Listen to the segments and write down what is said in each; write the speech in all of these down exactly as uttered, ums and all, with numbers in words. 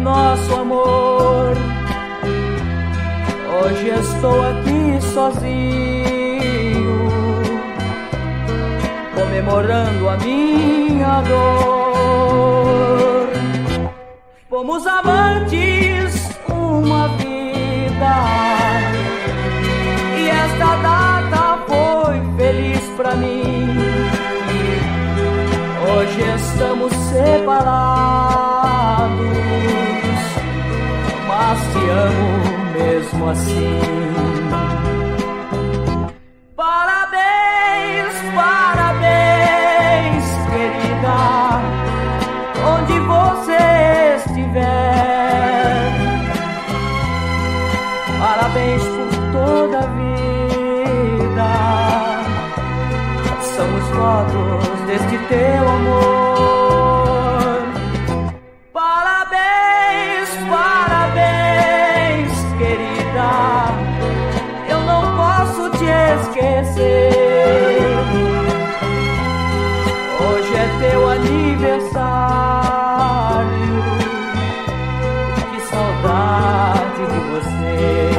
nosso amor. Hoje estou aqui sozinho, comemorando a minha dor. Fomos amantes uma vida, e esta data foi feliz pra mim. Hoje estamos separados, mas te amo mesmo assim. Parabéns, parabéns, querida, onde você estiver. Parabéns por toda a vida, são os votos deste teu amor. Parabéns, parabéns, querida, eu não posso te esquecer. Hoje é teu aniversário, que saudade de você.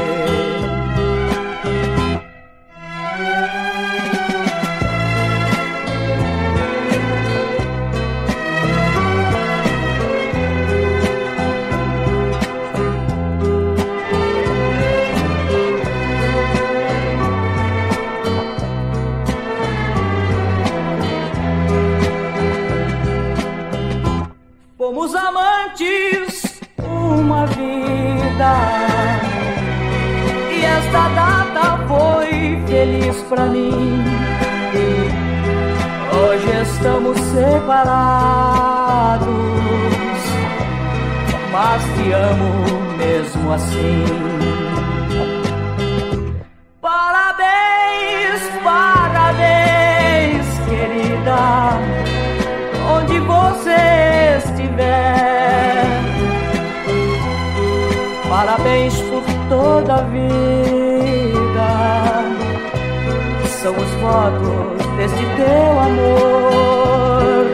Fomos amantes uma vida, e esta data foi feliz pra mim. Hoje estamos separados, mas te amo mesmo assim. Parabéns, parabéns, querida, onde você estiver. Parabéns por toda a vida, são os votos deste teu amor.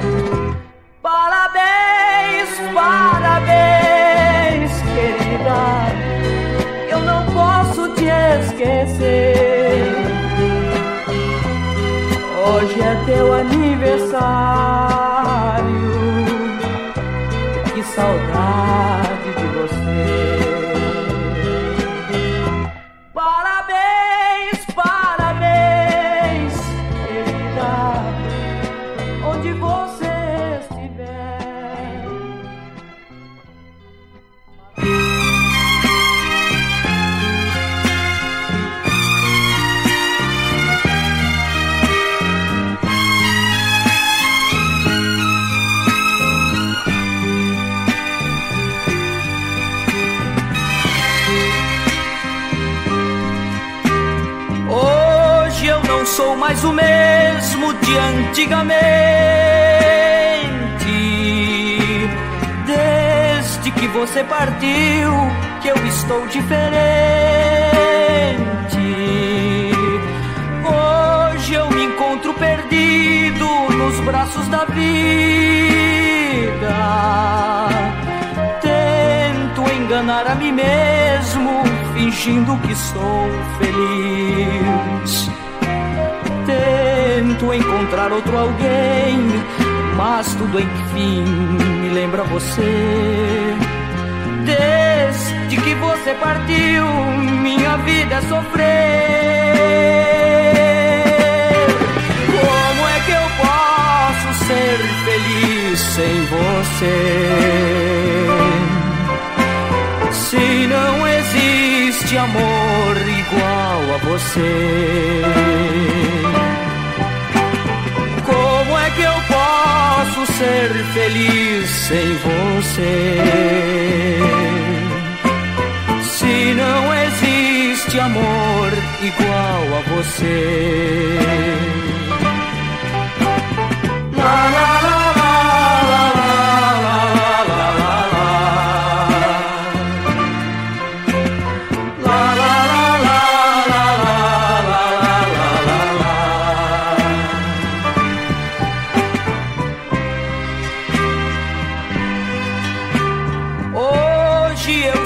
Parabéns, parabéns, querida, eu não posso te esquecer. Hoje é teu aniversário, que saudade de você. Parabéns, parabéns, querida, onde você estiver. Sou mais o mesmo de antigamente, desde que você partiu que eu estou diferente. Hoje eu me encontro perdido nos braços da vida, tento enganar a mim mesmo, fingindo que sou feliz. Tento encontrar outro alguém, mas tudo enfim me lembra você. Desde que você partiu, minha vida é sofrer. Como é que eu posso ser feliz sem você? Se não existe amor igual a você. Como é que eu posso ser feliz sem você? Se não existe amor igual a você. La, la, la.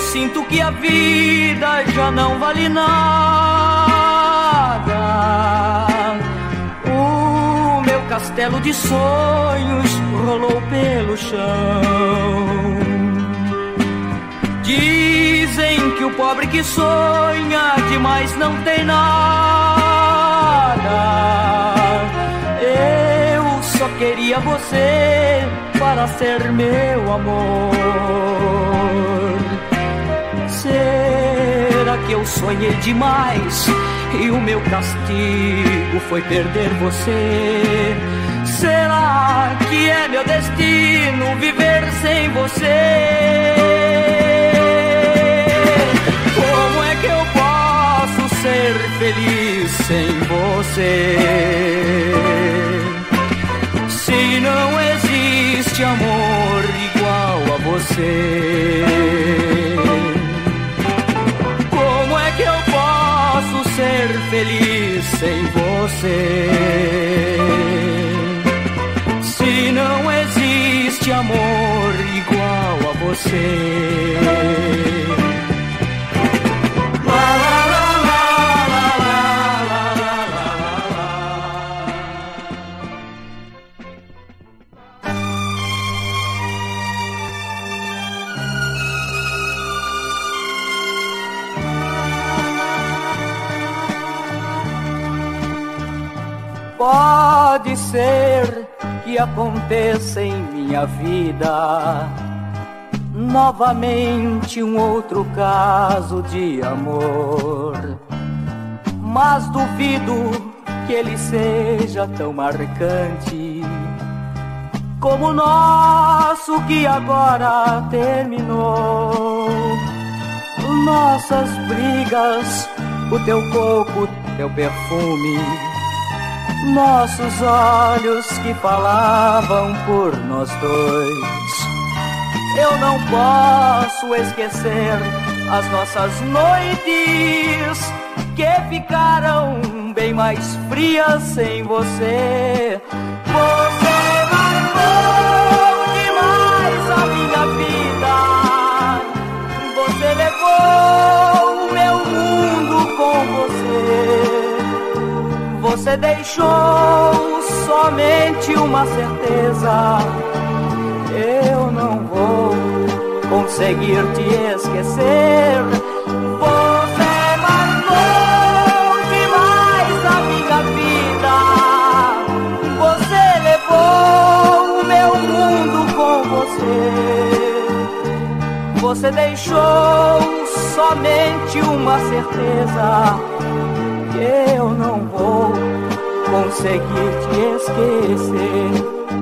sinto que a vida já não vale nada. O meu castelo de sonhos rolou pelo chão. Dizem que o pobre que sonha demais não tem nada. Eu só queria você para ser meu amor. Será que eu sonhei demais e o meu castigo foi perder você? Será que é meu destino viver sem você? Como é que eu posso ser feliz sem você? Se não existe amor igual a você. Como é que eu posso ser feliz sem você? Se não existe amor igual a você. Pode ser que aconteça em minha vida novamente um outro caso de amor, mas duvido que ele seja tão marcante como o nosso que agora terminou. Nossas brigas, o teu corpo, teu perfume, nossos olhos que falavam por nós dois. Eu não posso esquecer as nossas noites que ficaram bem mais frias sem você. Você marcou demais a minha vida. Você levou o meu mundo com você. Você deixou somente uma certeza: eu não vou conseguir te esquecer. Você marcou demais a minha vida. Você levou o meu mundo com você. Você deixou somente uma certeza: eu não vou conseguir te esquecer.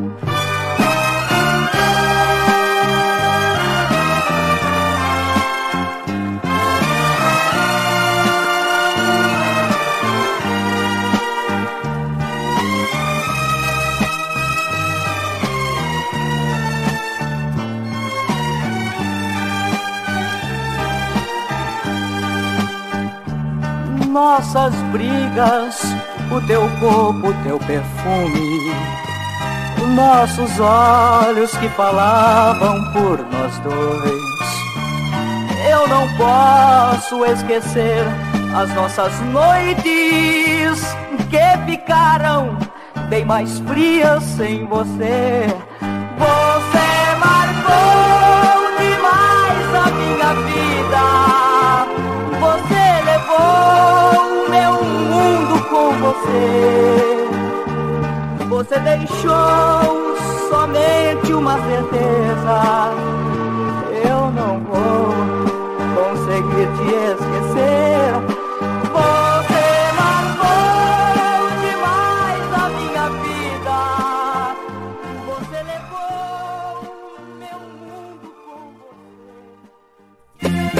Nossas brigas, o teu corpo, o teu perfume, nossos olhos que falavam por nós dois. Eu não posso esquecer as nossas noites que ficaram bem mais frias sem você. Você marcou demais a minha vida. Você levou o meu mundo com você. Você deixou somente uma certeza: eu não vou conseguir te esquecer. Você marcou demais a minha vida. Você levou o meu mundo com você.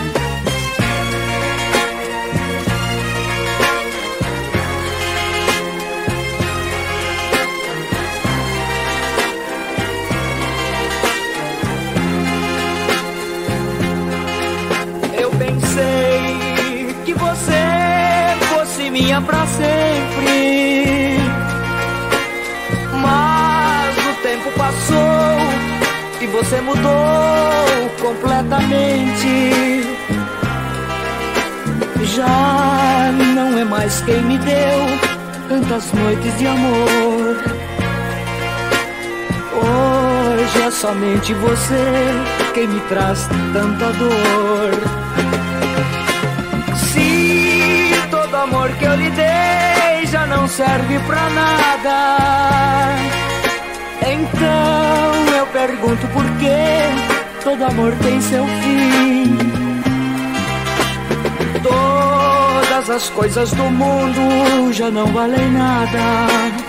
Minha pra sempre, mas o tempo passou e você mudou. completamente. Já não é mais quem me deu tantas noites de amor. Hoje é somente você quem me traz tanta dor. Se todo amor que eu lhe dei já não serve pra nada, então eu pergunto por que todo amor tem seu fim. Todas as coisas do mundo já não valem nada.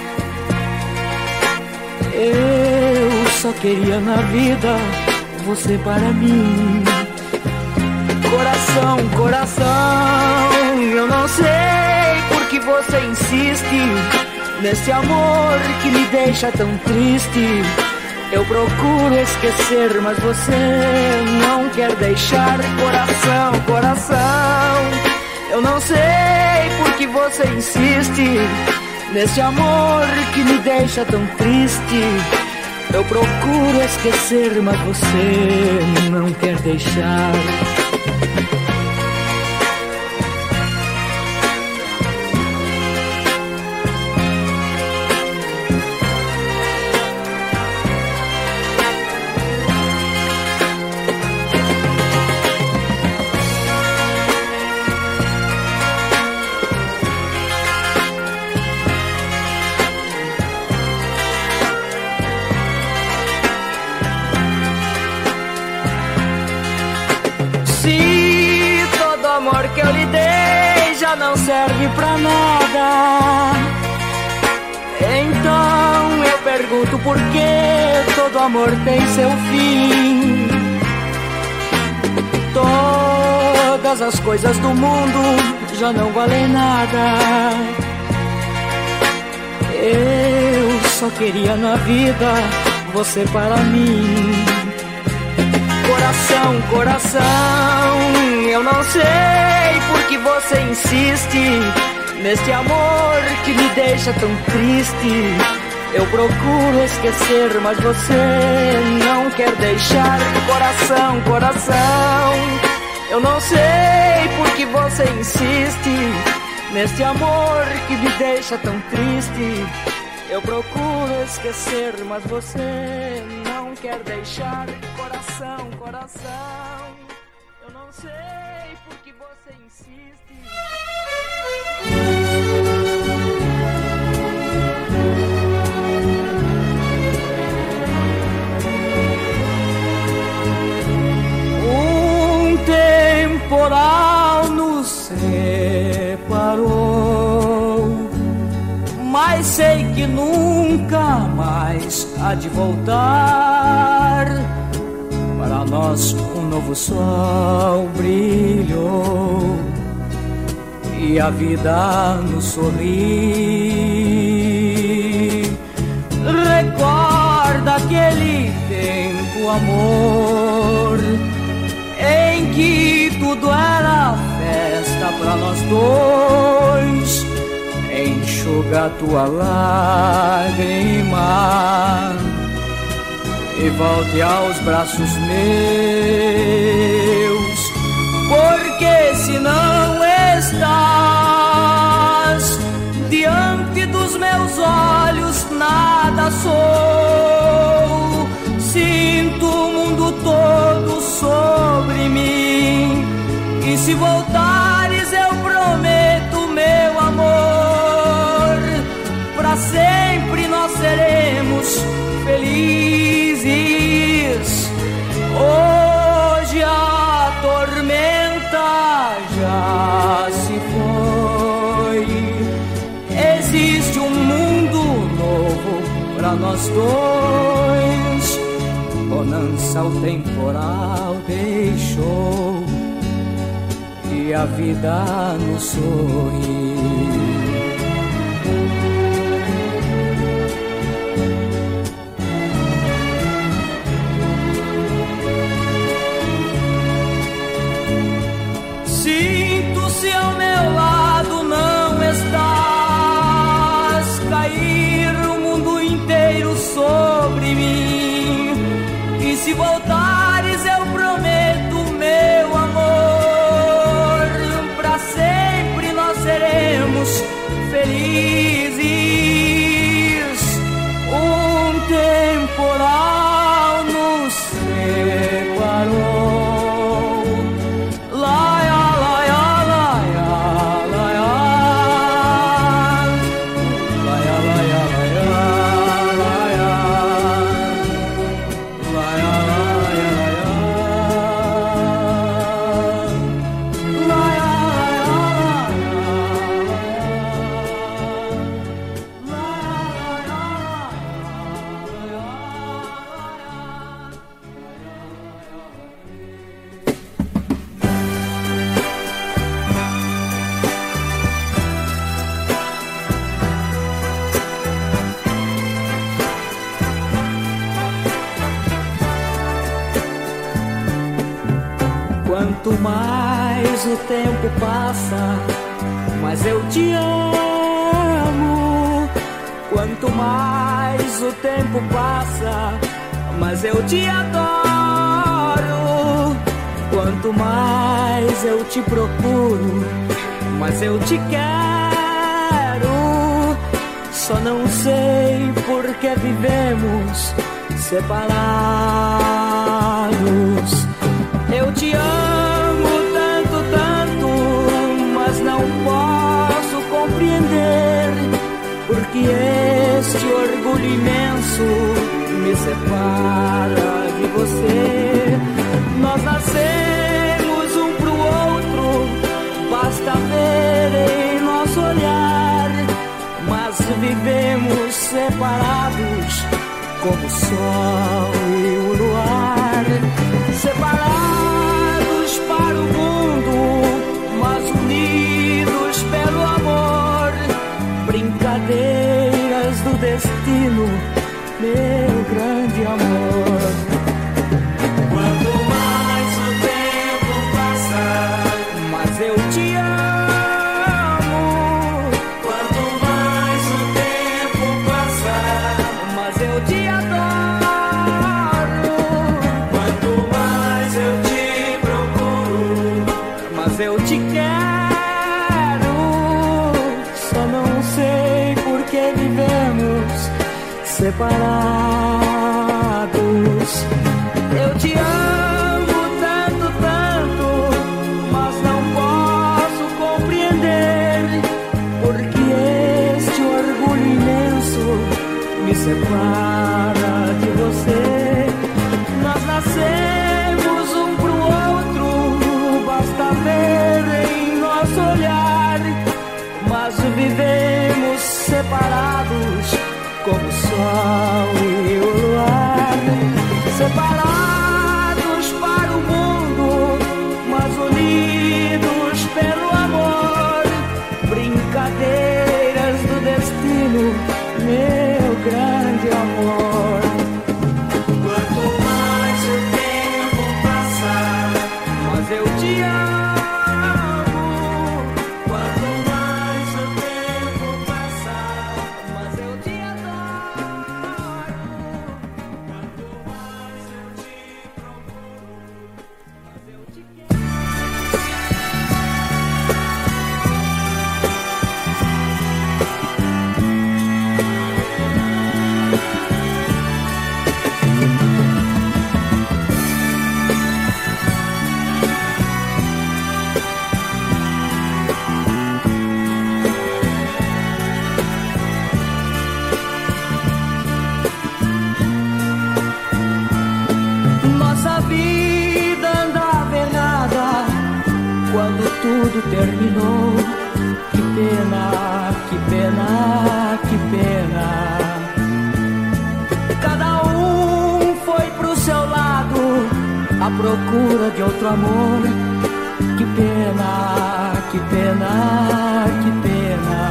Eu só queria na vida você para mim. Coração, coração, eu não sei por que você insiste nesse amor que me deixa tão triste. Eu procuro esquecer, mas você não quer deixar. Coração, coração, eu não sei por que você insiste nesse amor que me deixa tão triste. Eu procuro esquecer, mas você não quer deixar. Se todo amor que eu lhe dei já não serve pra nada, então eu pergunto por que todo amor tem seu fim. Todas as coisas do mundo já não valem nada. Eu só queria na vida você para mim. Coração, coração, eu não sei por que você insiste neste amor que me deixa tão triste. Eu procuro esquecer, mas você não quer deixar. Coração, coração, eu não sei por que você insiste neste amor que me deixa tão triste. Eu procuro esquecer, mas você não quer deixar. Coração, coração, eu não sei por que você insiste. Um temporal nos separou, mas sei que nunca mais há de voltar. Para nós um novo sol brilhou e a vida nos sorri. Recorda aquele tempo, amor, em que tudo era festa para nós dois. Enxuga tua lágrima e volte aos braços meus, porque se não estás diante dos meus olhos, nada sou. Sinto o mundo todo sobre mim, e se voltares eu prometo, meu amor, pra sempre nós seremos felizes. Hoje a tormenta já se foi, existe um mundo novo pra nós dois. Bonança o temporal deixou e a vida nos sorri. Sinto-se ao meu lado, não estás, cair o mundo inteiro sobre mim. E se voltares eu prometo, temporal nos separou. Laia, laia, laia, laia, laia, laia, laia, laia, Quanto mais o tempo passa, mais eu te amo. Quanto mais o tempo passa, mais eu te adoro. Quanto mais eu te procuro, mais eu te quero. Só não sei por que vivemos separados. Eu te amo tanto, tanto, mas não posso compreender porque este orgulho imenso me separa de você. Nós nascemos um pro outro, basta ver em nosso olhar, mas vivemos separados como o sol e o luar. Separados para o mundo, mas unidos pelo amor. Brincadeiras do destino, meu grande amor. Quanto mais o tempo passa, mais eu te amo. Quanto mais o tempo passa, mais eu te adoro. Eu te quero, só não sei por que vivemos separados. Eu te amo tanto, tanto, mas não posso compreender porque este orgulho imenso me separa de você. Nós nascemos um pro outro, basta ver em nosso olhar, mas vivemos separados como o sol e o luar. Separados para o mundo, mas unidos pelo amor. Brincadeiras do destino, meu grande amor. Quanto mais o tempo passa, mas eu te amo. Quanto mais o tempo passa, mas eu te adoro. Quanto mais eu te procuro, mas eu te quero. Nossa vida andava errada quando tudo terminou. Que pena, que pena, que pena. Cada um foi pro seu lado à procura de outro amor. Que pena, que pena, que pena.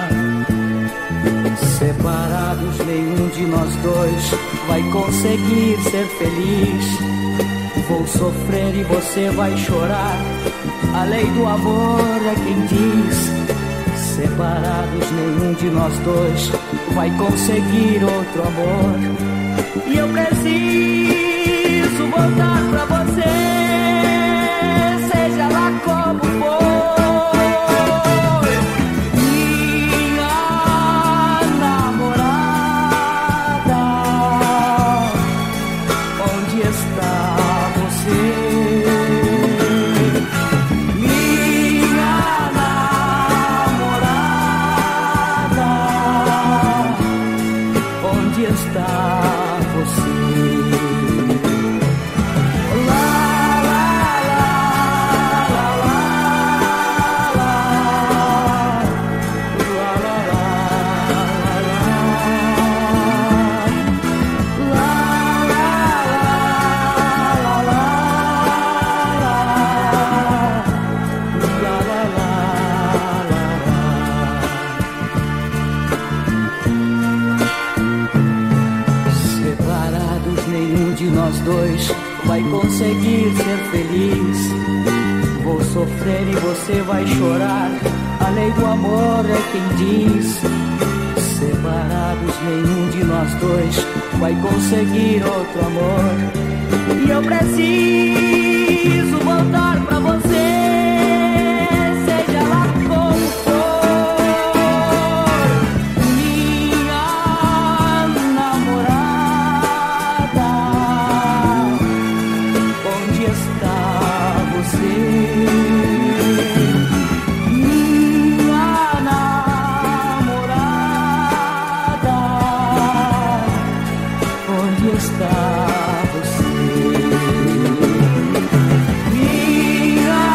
Separados, nenhum de nós dois vai conseguir ser feliz. Vou sofrer e você vai chorar. A lei do amor é quem diz. Separados, nenhum de nós dois vai conseguir outro amor. E eu preciso voltar pra você, seja lá como for. Minha namorada, Vai conseguir ser feliz. Vou sofrer e você vai chorar. A lei do amor é quem diz. Separados, nenhum de nós dois vai conseguir outro amor. E eu preciso voltar pra você, seja lá como for. Minha namorada, onde está você? Minha namorada, onde está você? Minha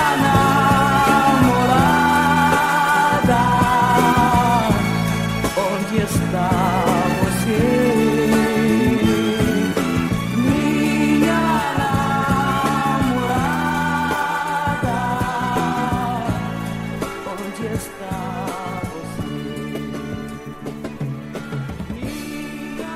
namorada, onde está você? Minha namorada, onde está você? Minha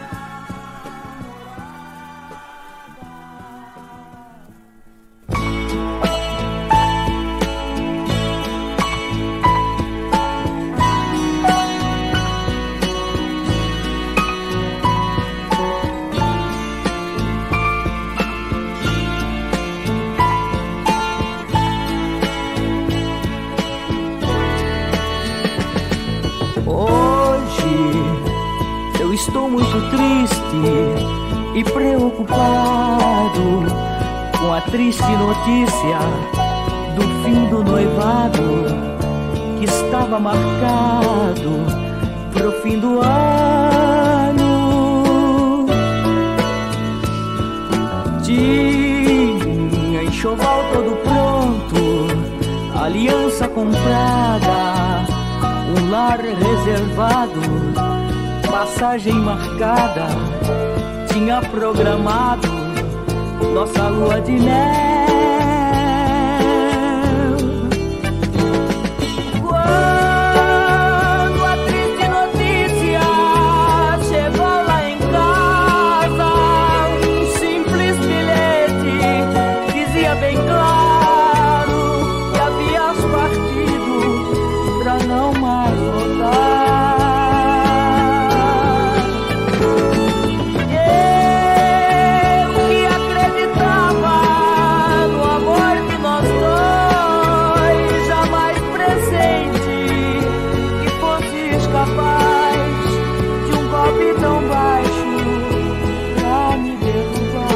Hoje eu estou muito triste e preocupado com a triste notícia do fim do noivado que estava marcado pro fim do ano. Tinha enxoval todo pronto, aliança comprada, um lar reservado, passagem marcada. Tinha programado nossa lua de mel. Quando a triste notícia chegou lá em casa, um simples bilhete dizia bem claro que havias partido pra não mais voltar. Eu que acreditava no amor de nós dois, jamais presente que fosses capaz de um golpe tão baixo pra me derrubar.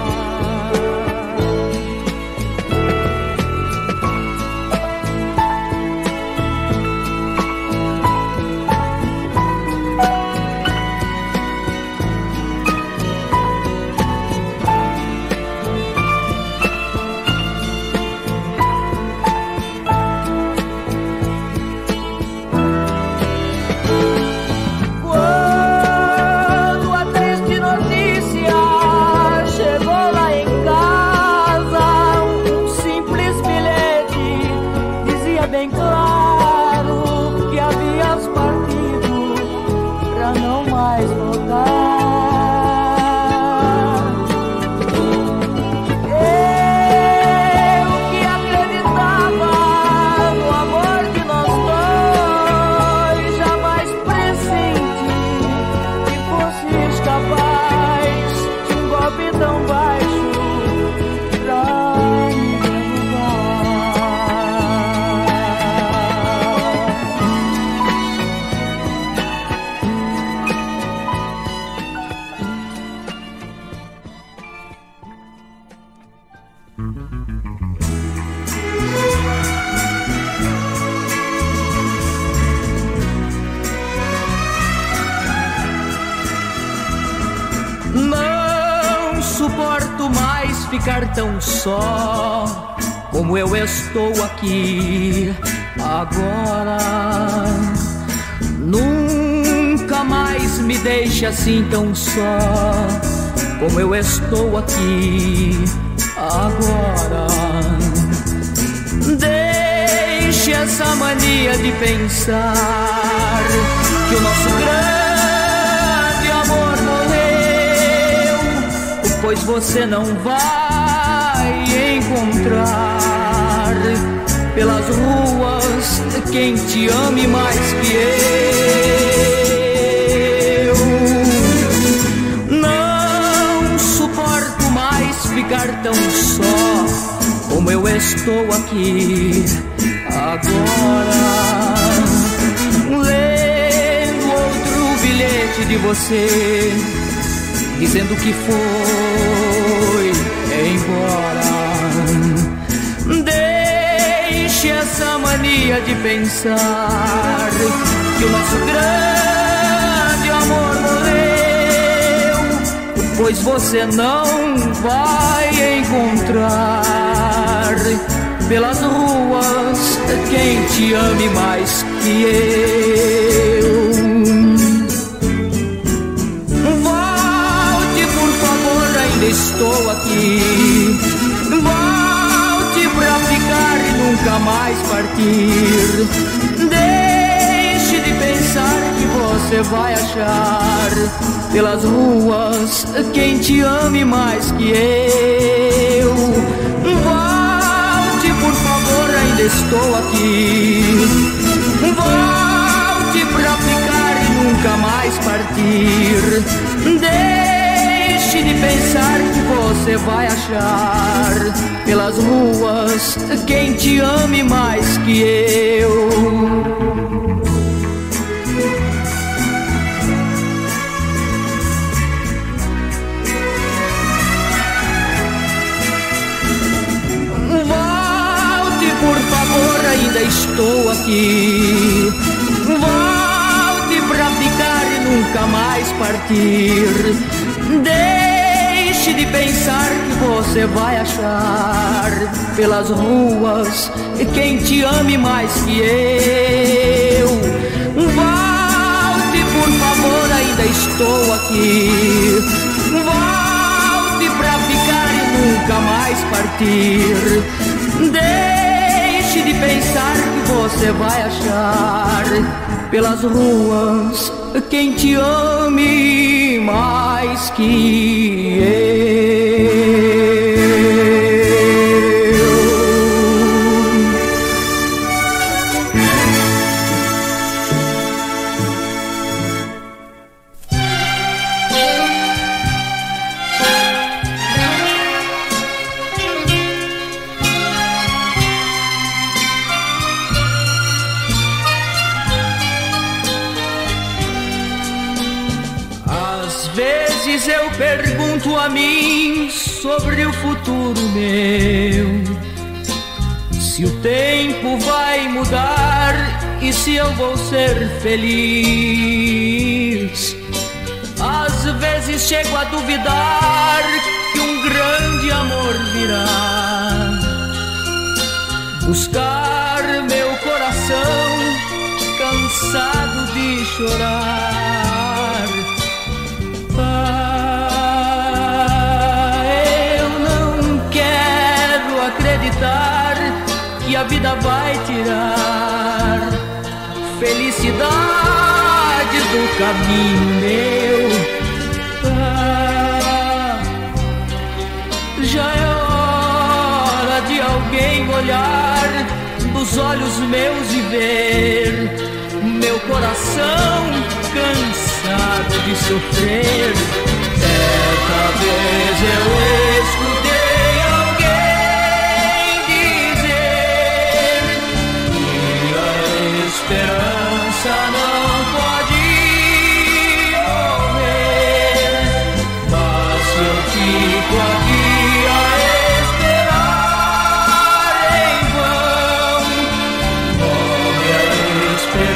Quando a triste notícia chegou lá em casa, um simples bilhete dizia bem claro que havias partido pra não mais voltar. Eu que acreditava no amor de nós dois, jamais pressenti que fosses capaz de um golpe tão baixo pra me Não suporto mais ficar tão só como eu estou aqui agora. Nunca mais me deixe assim tão só como eu estou aqui agora. Deixe essa mania de pensar que o nosso grande amor morreu, pois você não vai encontrar pelas ruas quem te ame mais que eu. Não suporto mais ficar tão só como eu estou aqui agora, lendo outro bilhete de você, dizendo que foi embora. Deixe essa mania de pensar que o nosso grande amor morreu, pois você não vai encontrar pelas ruas quem te ame mais que eu. Volte, por favor, ainda estou aqui. Volte pra ficar e nunca mais partir. Deixe de pensar que você vai achar pelas ruas quem te ame mais que eu. Volte, por favor, ainda estou aqui. Volte pra ficar e nunca mais partir. Deixe de pensar que você vai achar pelas ruas quem te ame mais que eu. Por favor, ainda estou aqui. Volte pra ficar e nunca mais partir. Deixe de pensar que você vai achar pelas ruas quem te ame mais que eu. Volte, por favor, ainda estou aqui. Volte pra ficar e nunca mais partir. Deixe de pensar que você vai achar pelas ruas quem te ame mais que eu. Eu pergunto a mim sobre o futuro meu, se o tempo vai mudar e se eu vou ser feliz. Às vezes chego a duvidar que um grande amor virá buscar meu coração cansado de chorar. Acreditar que a vida vai tirar felicidade do caminho meu. Ah, já é hora de alguém olhar nos olhos meus e ver meu coração cansado de sofrer. Certa vez eu escutei esperança não pode morrer, mas se eu fico aqui a esperar em vão, morre a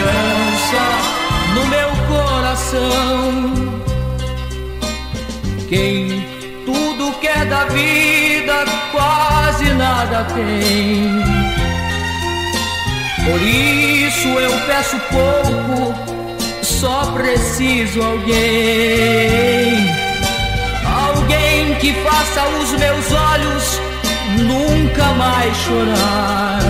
esperança no meu coração. Quem tudo quer da vida quase nada tem. Por isso eu peço pouco, só preciso alguém. Alguém que faça os meus olhos nunca mais chorar.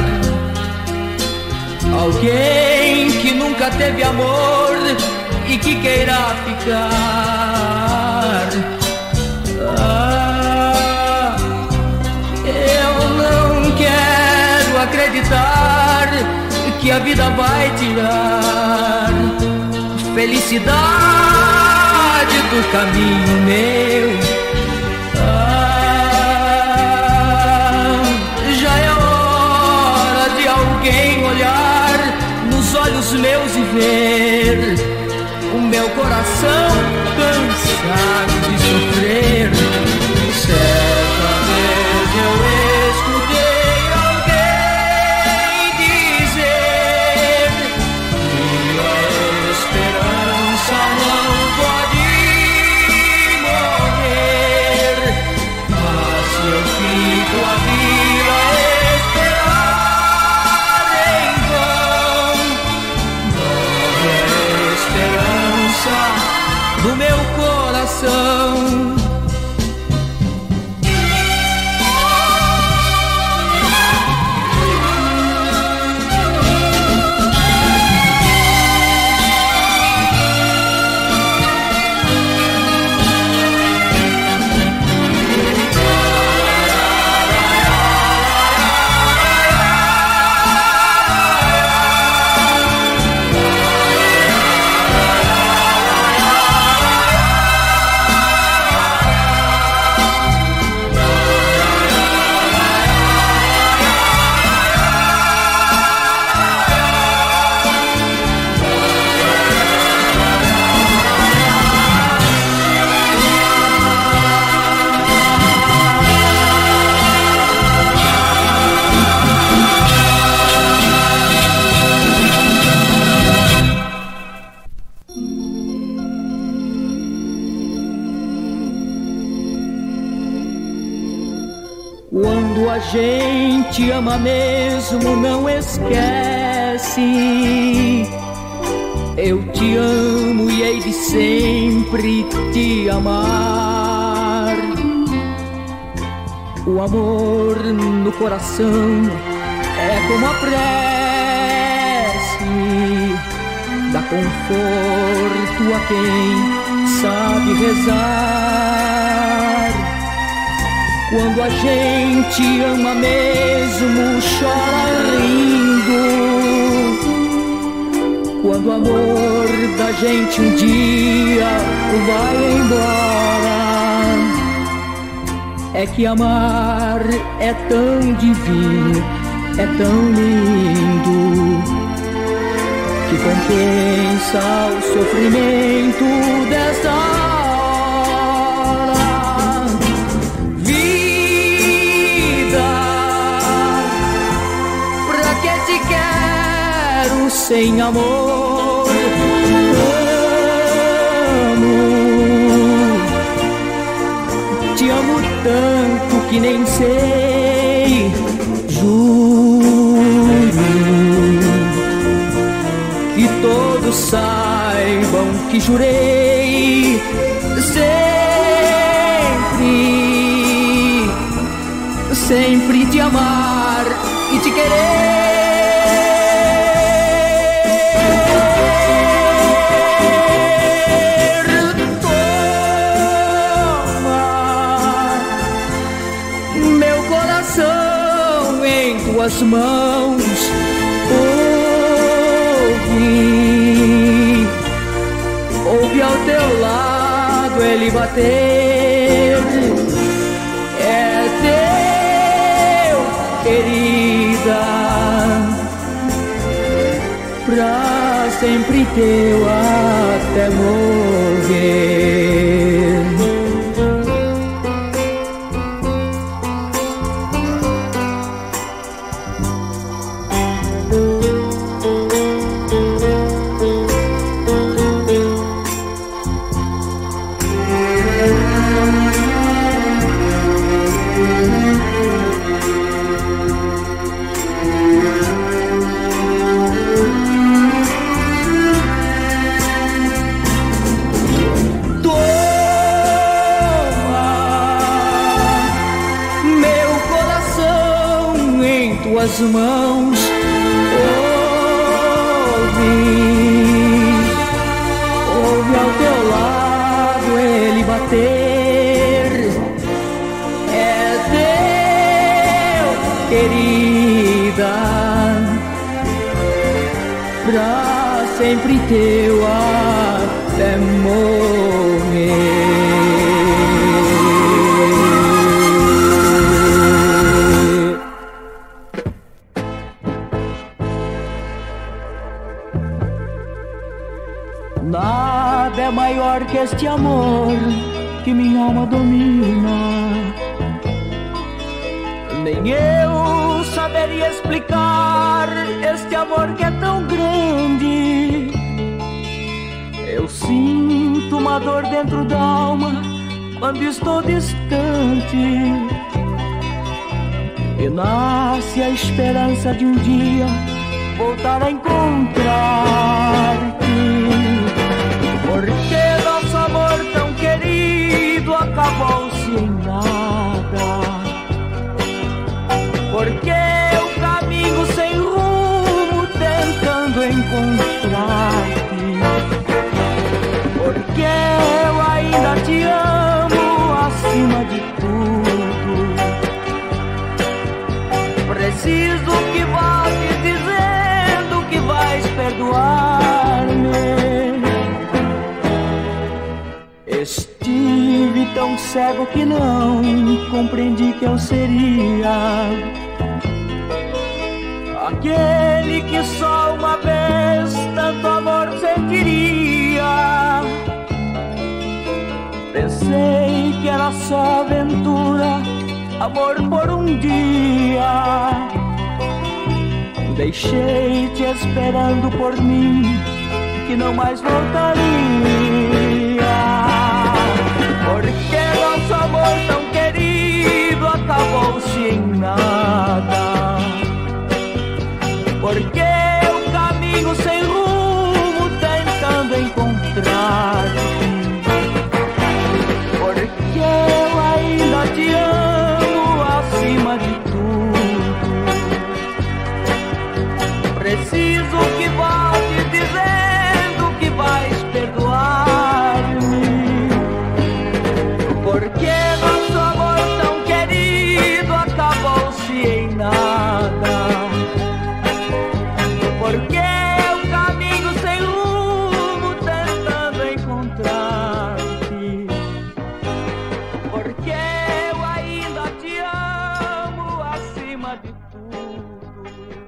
Alguém que nunca teve amor e que queira ficar. Ah, eu não quero acreditar que a vida vai tirar felicidade do caminho meu. Ah, já é hora de alguém olhar nos olhos meus e ver o meu coração cansado de sofrer. Certa vez eu escutei alguém dizer: minha esperança não pode morrer. Mas se eu fico a vida a esperar em vão, morre a esperança do meu coração. Quando a gente ama mesmo, não esquece. Eu te amo e hei de sempre te amar. O amor no coração é como a prece, dá conforto a quem sabe rezar. Quando a gente ama mesmo, chora rindo. Quando o amor da gente um dia vai embora, é que amar é tão divino, é tão lindo, que compensa o sofrimento desta hora. Vida, pra que te quero sem amor? Amo, te amo tanto que nem sei. Juro que todos saibam que jurei sempre, sempre te amar e te querer. Tuas mãos, ouve, ouve ao teu lado ele bater. É teu, querida, pra sempre teu até morrer. tuas mãos. Ouve, ouve ao teu lado ele bater. É Deus, querida, pra sempre teu até morrer. Nada é maior que este amor que minha alma domina. Nem eu saberia explicar este amor que é tão grande. Eu sinto uma dor dentro da alma quando estou distante, e nasce a esperança de um dia voltar a encontrar-te. Porque nosso amor tão querido acabou-se em nada. Porque eu caminho sem rumo tentando encontrar-te. Porque eu ainda te amo acima de tudo. Preciso que vá te dizendo que vais perdoar-me. Estive tão cego que não compreendi que eu seria aquele que só uma vez tanto amor sentiria. Pensei que era só aventura, amor por um dia. Deixei-te esperando por mim, que não mais voltaria. Porque nosso amor tão querido acabou-se em nada. Porque eu caminho sem rumo tentando encontrar-te. Porque eu ainda te amo acima de tudo. Preciso que vá te dizendo que vais perdoar-me. Porque nosso amor tão querido acabou-se em nada. Porque eu caminho sem rumo tentando encontrar-te. Porque eu ainda te amo acima de tudo.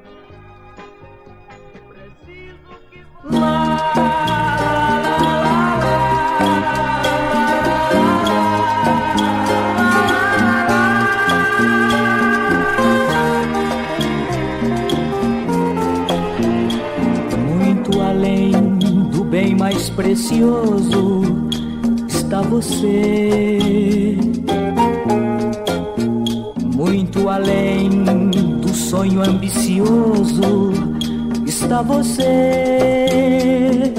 Preciso que bem mais precioso está você. Muito além do sonho ambicioso está você.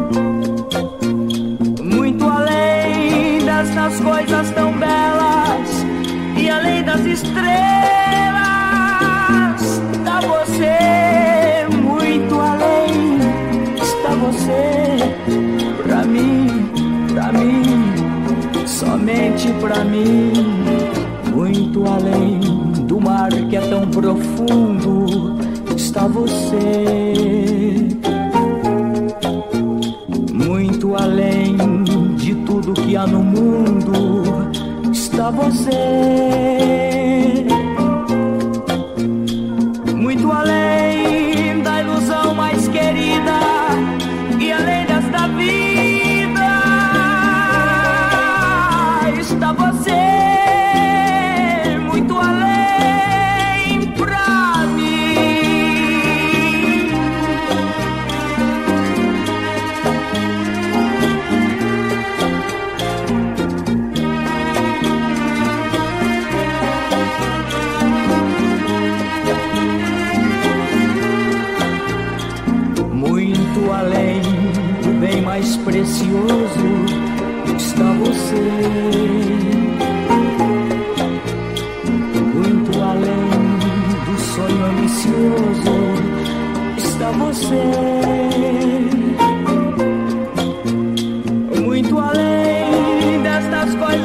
Muito além dessas coisas tão belas e além das estrelas está você. Muito além está você. Pra mim, pra mim, somente pra mim. Muito além do mar que é tão profundo está você. Muito além de tudo que há no mundo está você. Muito além da ilusão mais querida e além desta vida está você. Muito além pra mim. Muito além do bem mais precioso está você. Muito além do sonho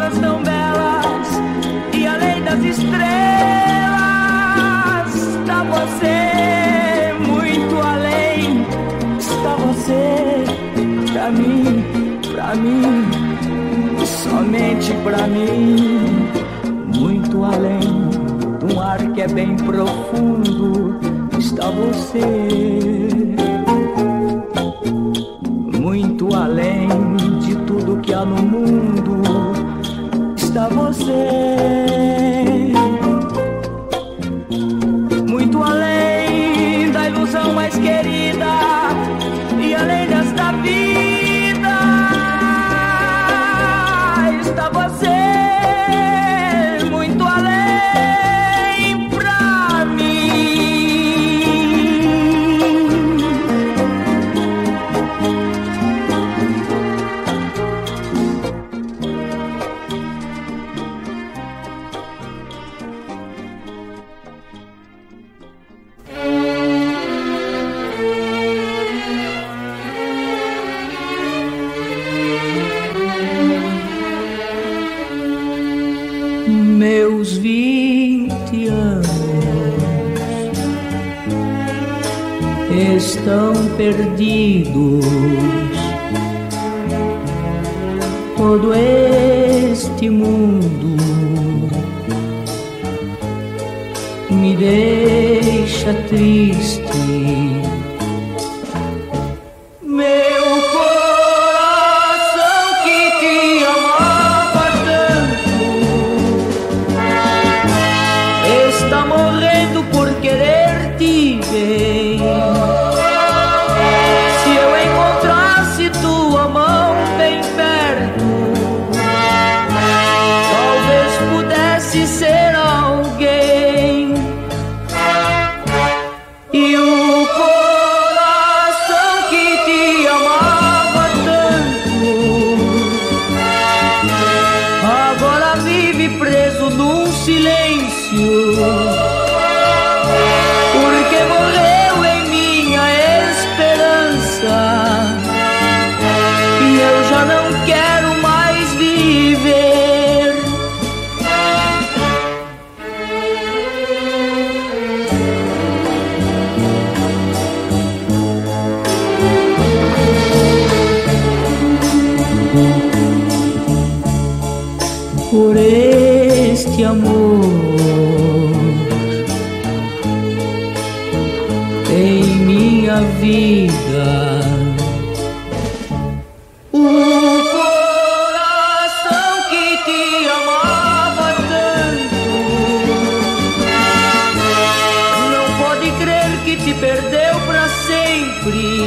rosas tão belas e além das estrelas está você, muito além está você, pra mim, pra mim, somente pra mim, muito além de um ar que é bem profundo está você, muito além de tudo que há no mundo está você, muito além da ilusão mais querida e além desta vida está você, muito além pra mim. Meus vinte anos estão perdidos, todo este mundo me deixa triste. Por este amor em minha vida, o coração que te amava tanto não pode crer que te perdeu pra sempre.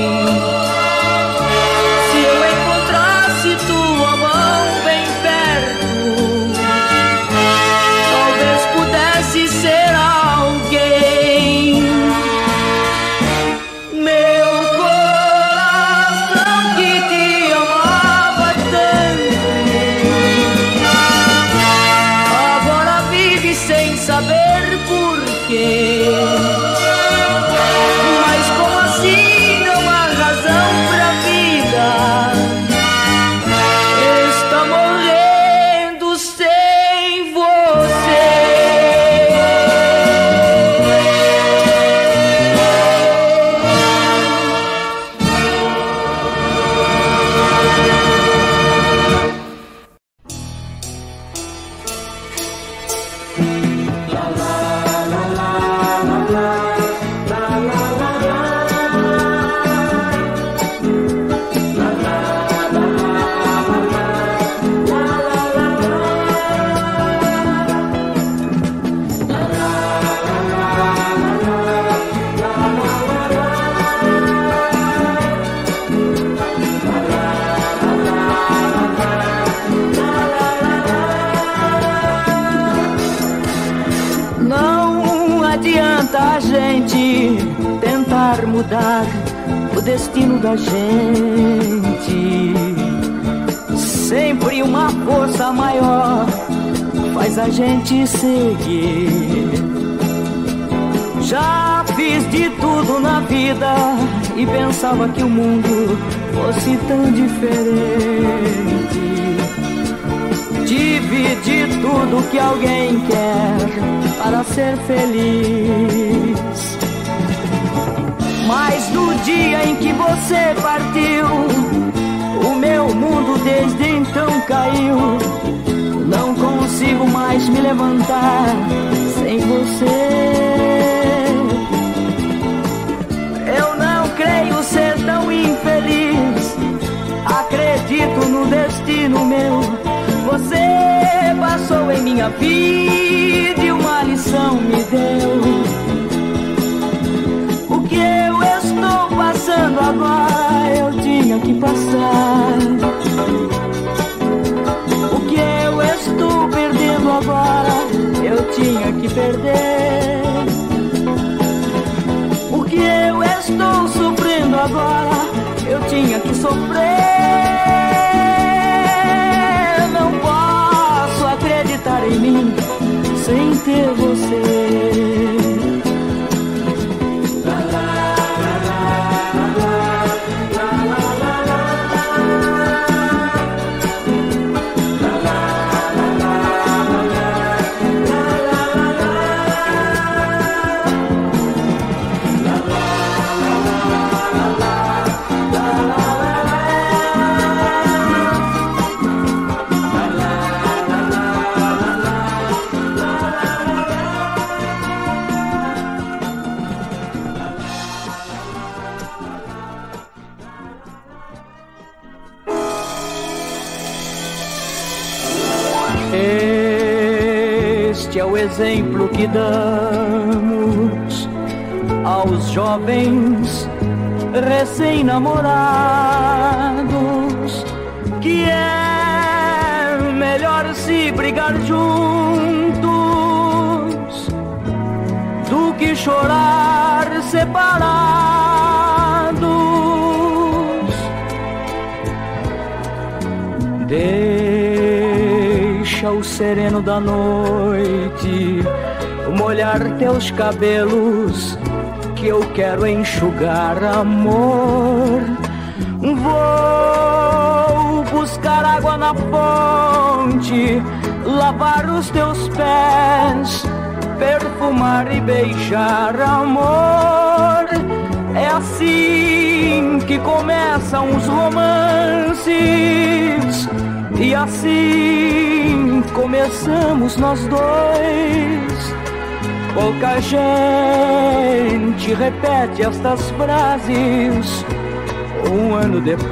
Se eu encontrasse tua mão bem perto, pudesse ser alguém. Meu coração que te amava tanto agora vive sem saber porquê. Mas como assim não há razão pra vida? Está morrendo sem você. A gente tentar mudar o destino da gente, sempre uma força maior faz a gente seguir. Já fiz de tudo na vida e pensava que o mundo fosse tão diferente. Tive tive de tudo que alguém quer para ser feliz. Mas no dia em que você partiu, o meu mundo desde então caiu. Não consigo mais me levantar sem você. Eu não creio ser tão infeliz, acredito no destino meu. Você passou em minha vida e uma lição me deu. O que eu estou passando agora eu tinha que passar. O que eu estou perdendo agora eu tinha que perder. O que eu estou sofrendo agora eu tinha que sofrer. Não posso acreditar em mim sem ter você. Este é o exemplo que damos aos jovens recém-namorados, que é melhor se brigar juntos do que chorar separados. Deixa o sereno da noite molhar teus cabelos, que eu quero enxugar amor. Vou buscar água na fonte, lavar os teus pés, perfumar e beijar amor. É assim que começam os romances, e assim começamos nós dois. Pouca gente repete estas frases um ano depois.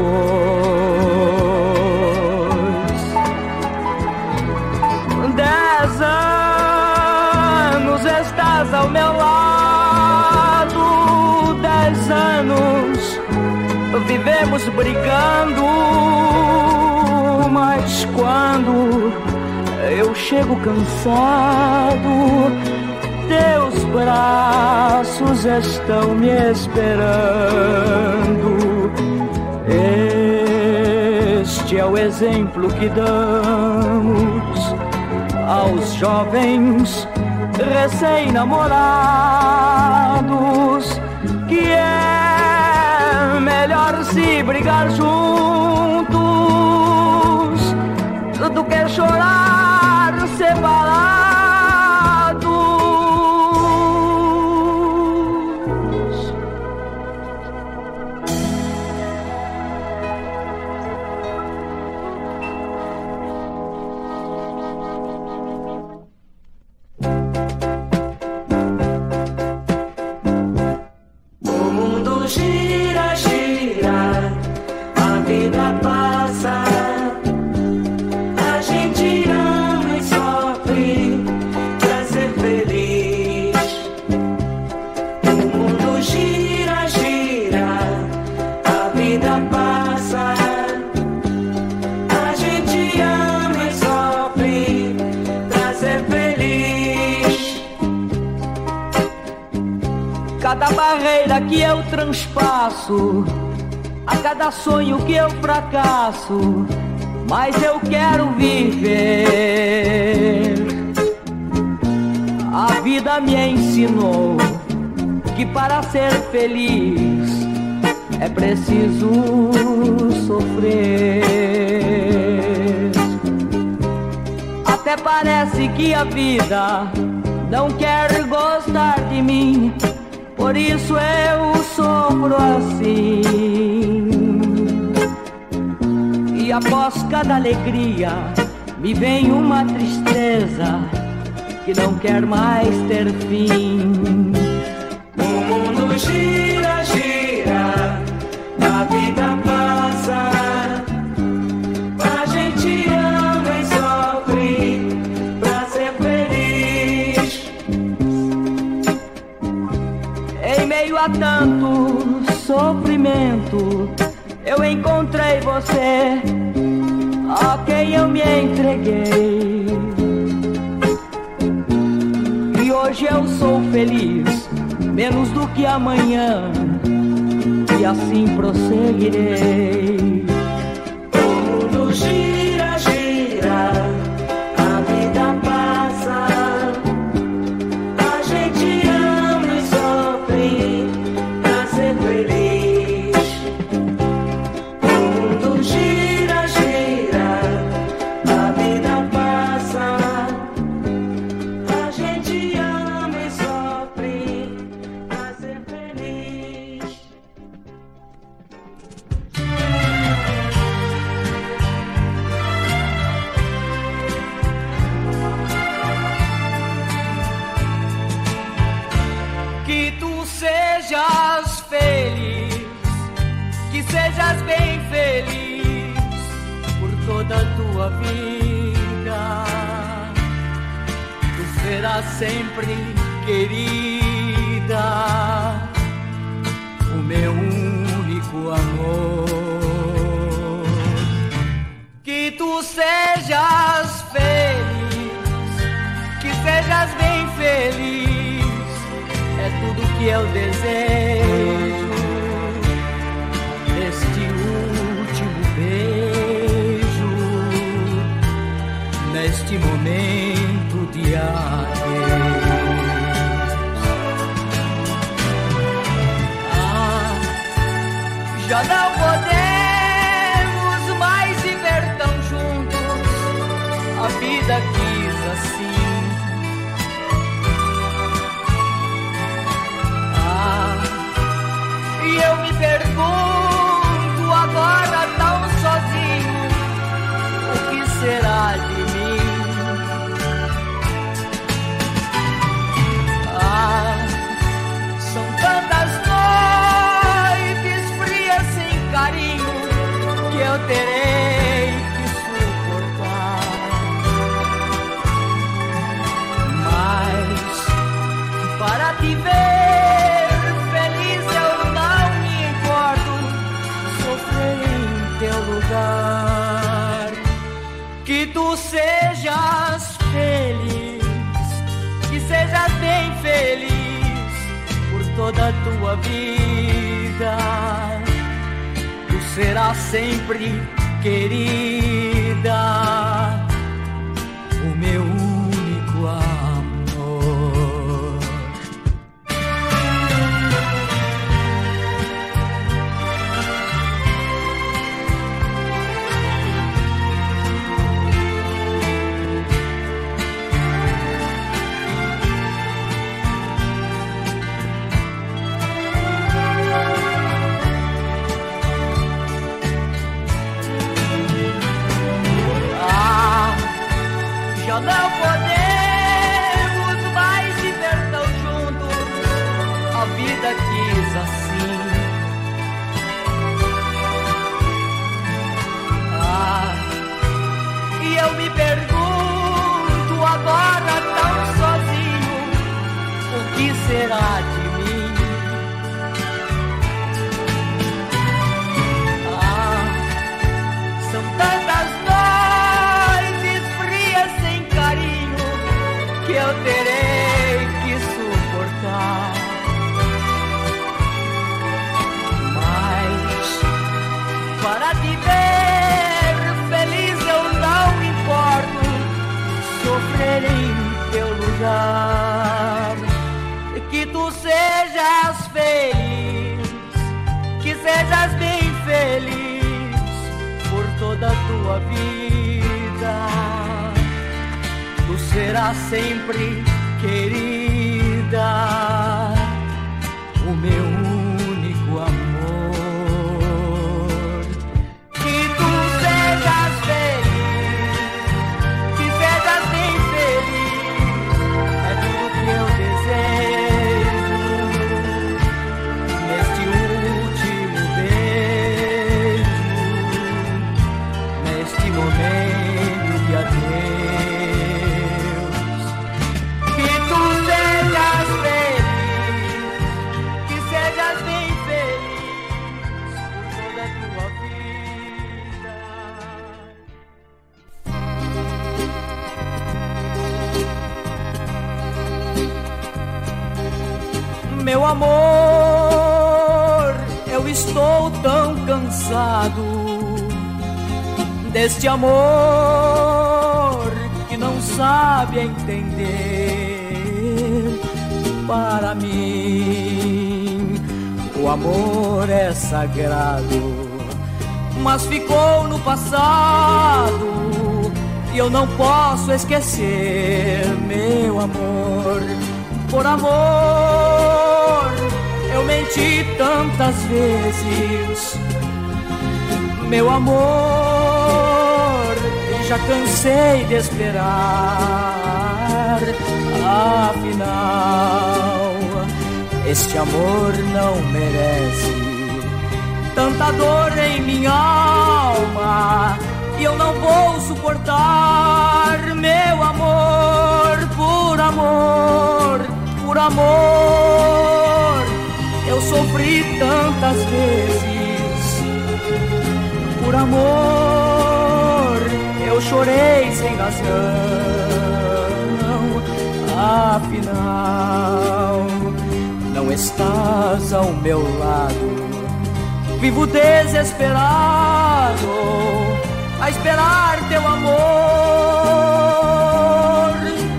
Dez anos estás ao meu lado, dez anos vivemos brigando, mas quando eu chego cansado, teus braços estão me esperando. Este é o exemplo que damos aos jovens recém-namorados, que é melhor se brigar juntos do que chorar separados. Cada barreira que eu transpasso, a cada sonho que eu fracasso, mas eu quero viver. A vida me ensinou que para ser feliz é preciso sofrer. A Até parece que a vida não quer gostar de mim, por isso eu sofro assim. E após cada alegria me vem uma tristeza que não quer mais ter fim. O mundo gira, gira, a vida passa, a gente ama e sofre pra ser feliz. Em meio a tanto sofrimento, eu encontrei você, a quem eu me entreguei. E hoje eu sou feliz, menos do que amanhã, e assim prosseguirei. O mundo gira, gira, a vida passa, a gente ama e sofre pra ser feliz. O mundo gira, gira, a vida passa, a gente ama e sofre pra ser feliz. Que tu sejas feliz, que sejas bem feliz por toda a tua vida. Tu serás sempre querida, o meu único amor. Que tu sejas feliz, que sejas bem feliz, é tudo que eu desejo. Este último beijo, neste momento de adeus. Ah, já não podemos mais viver tão juntos, a vida quis assim. E eu me pergunto agora tão sozinho, o que será de mim? Ah, são tantas noites frias sem carinho que eu terei que suportar. Mas para te ver lugar, que tu sejas feliz, que sejas bem feliz por toda a tua vida. Tu serás sempre querida, o meu único amor. Já não podemos mais viver tão juntos, a vida quis assim. Ah, e eu me pergunto agora tão sozinho, o que será de mim? Ah, são tantas que eu terei que suportar. Mas para te ver feliz eu não me importo, sofrer em teu lugar. Que tu sejas feliz, que sejas bem feliz por toda a tua vida. será sempre querida, o meu único amor. Que tu sejas feliz, que sejas bem feliz, é tudo que eu desejo neste último beijo, neste momento de adeus. Que tu sejas feliz, que sejas bem feliz por toda a tua vida. Meu amor, eu estou tão cansado deste amor que não sabe entender. Para mim, o amor é sagrado, mas ficou no passado e eu não posso esquecer. Meu amor, por amor, eu menti tantas vezes. Meu amor, já cansei de esperar. Afinal, este amor não merece tanta dor em minha alma, e eu não vou suportar. Meu amor, por amor, por amor, eu sofri tantas vezes. Por amor, eu chorei sem razão. Afinal, não estás ao meu lado. Vivo desesperado a esperar teu amor.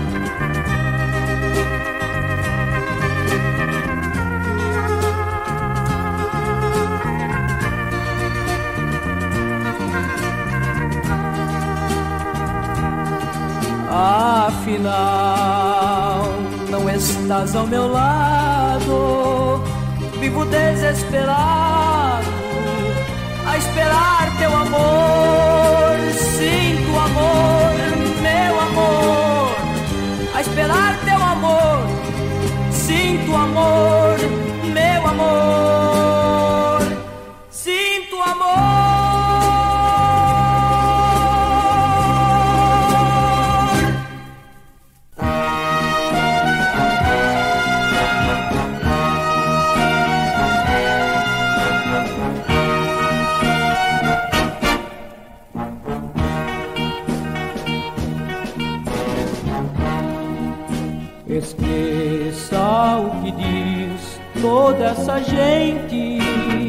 Afinal, não estás ao meu lado. Vivo desesperado a esperar teu amor. Sinto amor, meu amor, a esperar teu amor. Sinto amor, meu amor, sinto amor. Esqueça o que diz toda essa gente,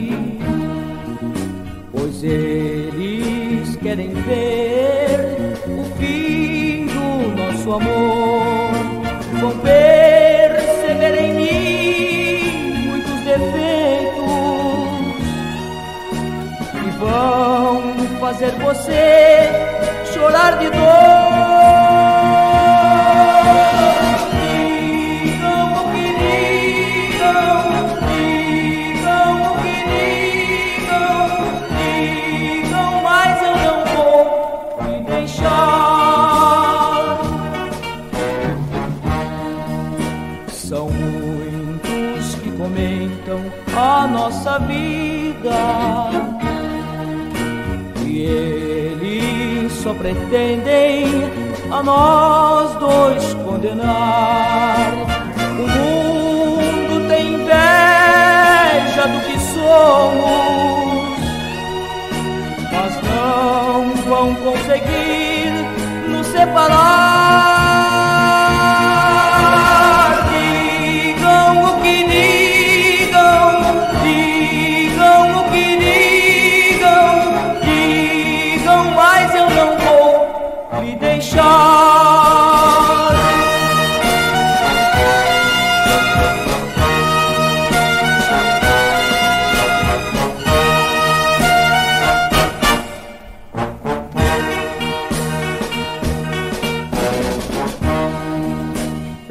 pois eles querem ver o fim do nosso amor. Vão perceber em mim muitos defeitos e vão fazer você chorar de dor. São muitos que comentam a nossa vida e eles só pretendem a nós dois condenar. O mundo tem inveja do que somos, mas não vão conseguir nos separar.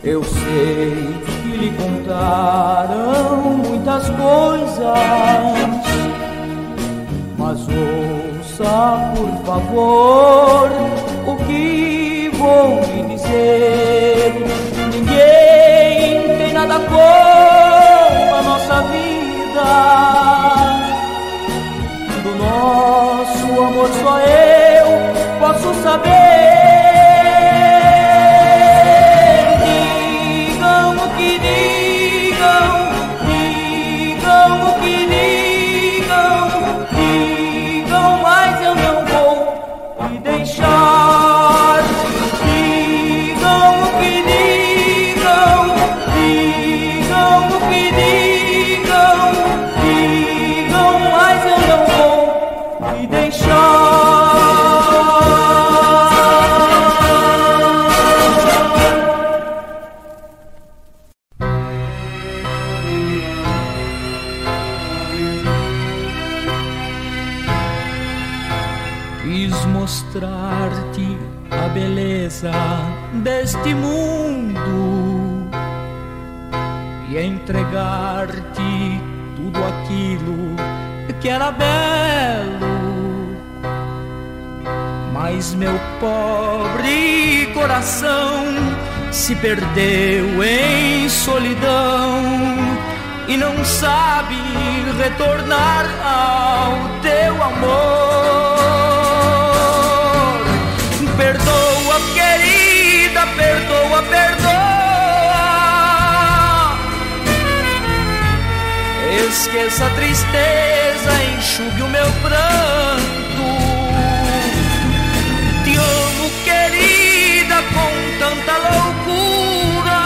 Eu sei que lhe contaram muitas coisas, mas ouça, por favor, o que vou lhe dizer. Ninguém tem nada com a nossa vida. Do nosso amor só eu posso saber. Mostrar-te a beleza deste mundo e entregar-te tudo aquilo que era belo. Mas meu pobre coração se perdeu em solidão e não sabe retornar ao teu amor. Perdoa, querida, perdoa, perdoa. Esqueça a tristeza, enxugue o meu pranto. Te amo, querida, com tanta loucura.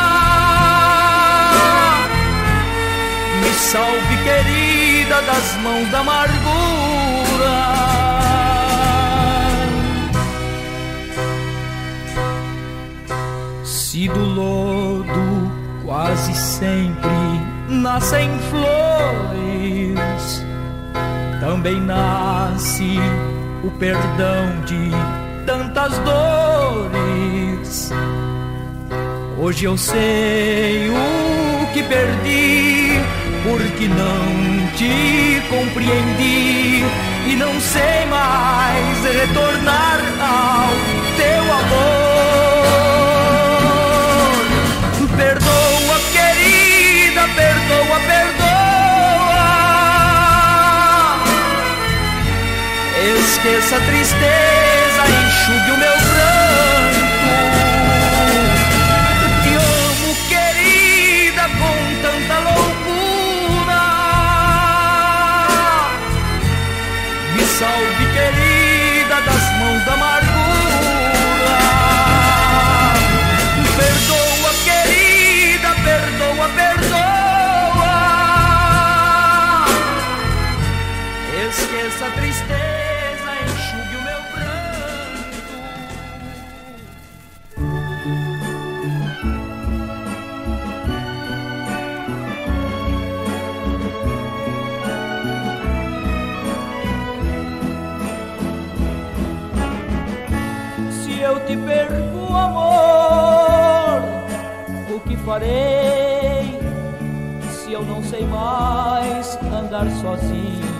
Me salve, querida, das mãos da amargura. Se do lodo quase sempre nascem flores, também nasce o perdão de tantas dores. Hoje eu sei o que perdi, porque não te compreendi e não sei mais retornar ao teu amor. Perdoa, querida, perdoa, perdoa. Esqueça a tristeza, enxugue o meu pranto. Te amo, querida, com tanta loucura. Me salve, querida, das mãos da amargura. Perdoa, querida, perdoa, perdoa. Esqueça a tristeza, enxugue o meu pranto. Se eu te perco, amor, o que farei se eu não sei mais andar sozinho?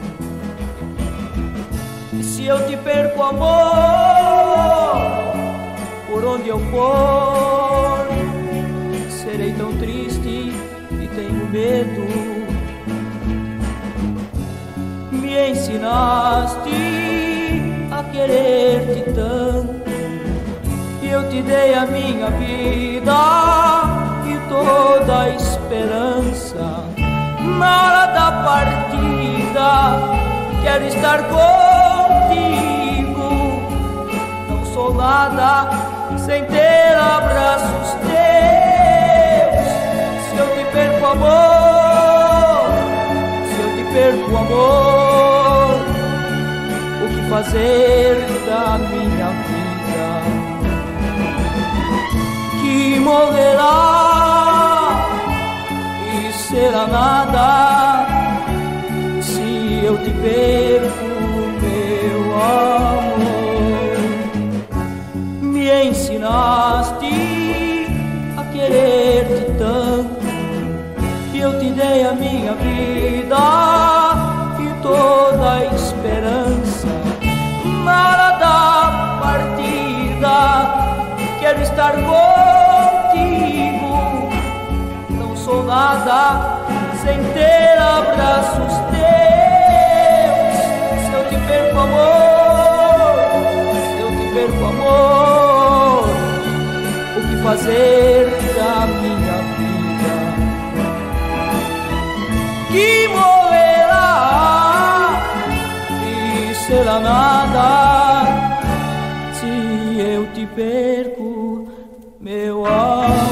Se eu te perco, amor, por onde eu for, serei tão triste e tenho medo. Me ensinaste a querer-te tanto, eu te dei a minha vida e toda a esperança. Na hora da partida quero estar contigo. Não sou nada sem ter abraços teus. Se eu te perco, amor, se eu te perco, amor, o que fazer da minha vida? Que morrerá e será nada se eu te perco, meu amor. Me ensinaste a querer sem a minha vida e toda a esperança. Na hora da partida quero estar contigo. Não sou nada sem ter abraços teus. Se eu te perco, amor, se eu te perco, amor, o que fazer da minha vida? Que morrerá e será nada se eu te perco, meu amor.